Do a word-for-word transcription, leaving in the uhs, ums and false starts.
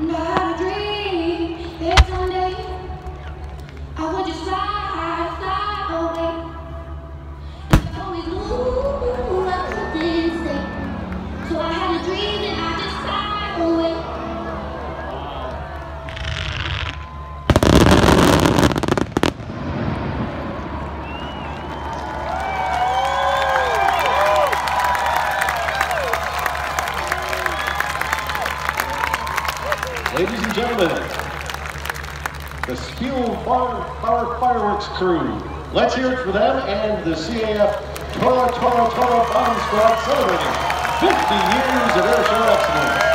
And I had a dream that someday I would just fly, fly away. And I always knew I couldn't stay. So I had a dream and I just fly away. Ladies and gentlemen, the Spiel Fire, Fire Fireworks crew. Let's hear it for them and the C A F Toro Toro Toro Bomb Squad celebrating fifty years of air show excellence.